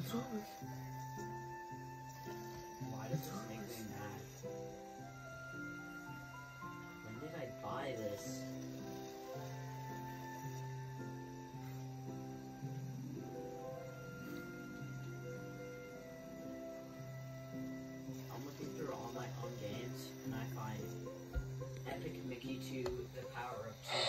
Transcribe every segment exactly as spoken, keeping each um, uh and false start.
Why does this make me mad? When did I buy this? I'm looking through all my own games, and I find Epic Mickey two, The Power of Two.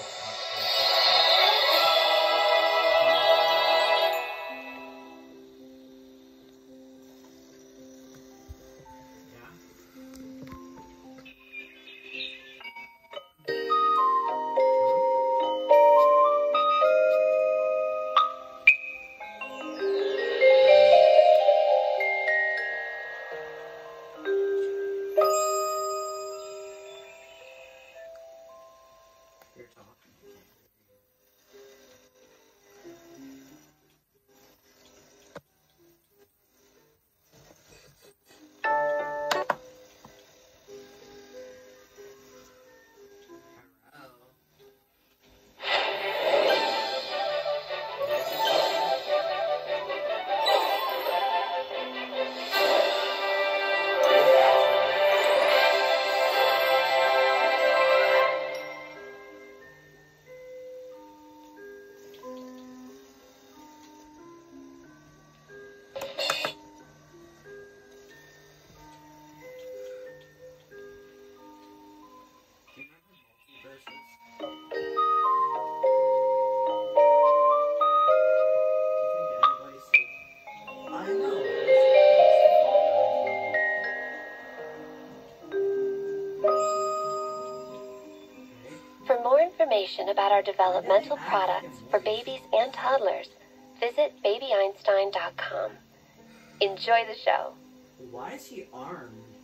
For more information about our developmental products for babies and toddlers, visit baby einstein dot com. Enjoy the show. Why is he armed?